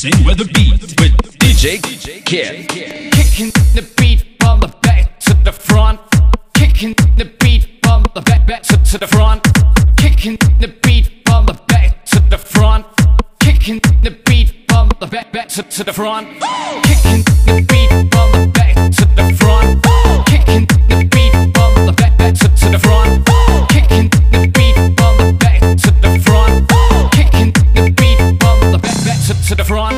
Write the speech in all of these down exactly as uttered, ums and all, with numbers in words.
Dancing with the beat with D J Kid. Kicking the beat from the back to the front. Kicking the beat from the back, back to, to the front. Kicking the beat from the back to the front. Kicking the beat from the back, back to, to the front. Kicking the beat from the back to the front. Kicking the beat from the back, back to, to the front. Kicking the beat from the back to the front. Kicking the beat from the back, back to, to the front.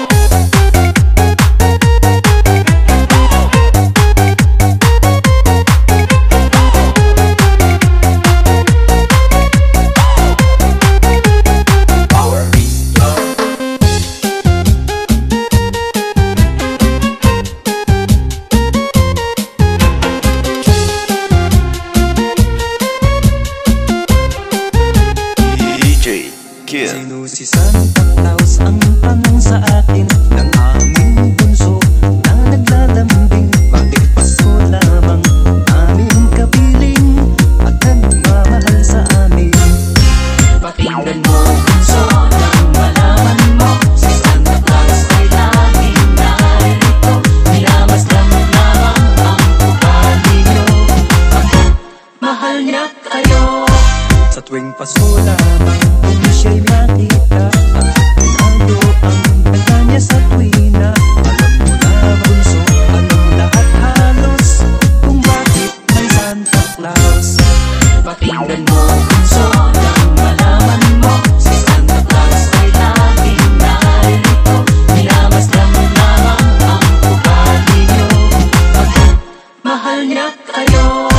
Sino si Santa Claus ang tanong sa akin ng aming bunso na naglalambing? Bakit Pasko lamang aming kapiling at nagmamahal sa amin? Pakinggan mo bunso nang malaman mo, si Santa Claus ay laging narito. Minamasdan lamang ang ugali nyo, bakit mahal niya kayo? Sa tuwing Pasko lamang kung siya'y makita at pinado ang dala niya sa tuwina. Alam mo na bunso, alam lahat halos kung bakit may Santa Claus. Pakinggan mo bunso nang malaman mo, si Santa Claus ay laging narito. Minamasdan lamang ang ugali nyo, bakit mahal niya kayo?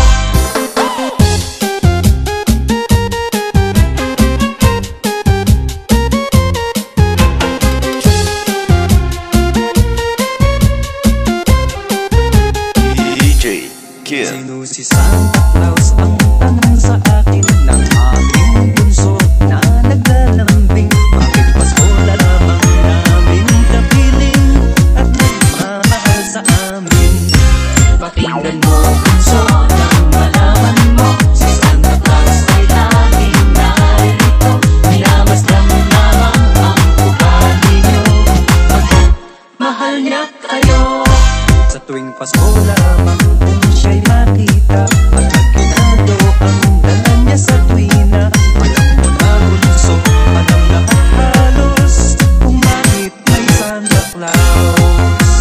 Sino si Santa Claus ang tanong sa akin ng aming bunso na naglalambing? Bakit Pasko lamang naming kapiling at nagmamahal sa amin? Pakinggan mo bunso nang malaman mo, si Santa Claus ay laging narito. Minamasdan lamang ang ugali nyo, bakit mahal niya kayo? Sa tuwing Pasko lamang siya'y makita at nagkinado ang dala niya sa tuwina. Alam mo na bunso, alam lahat halos kung bakit may Santa Claus.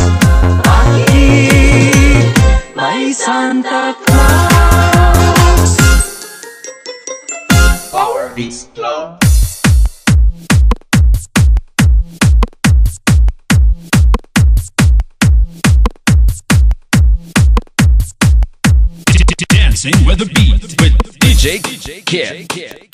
Bakit may Santa Claus? Power Beats Club. Dancing with the beat with D J Kid.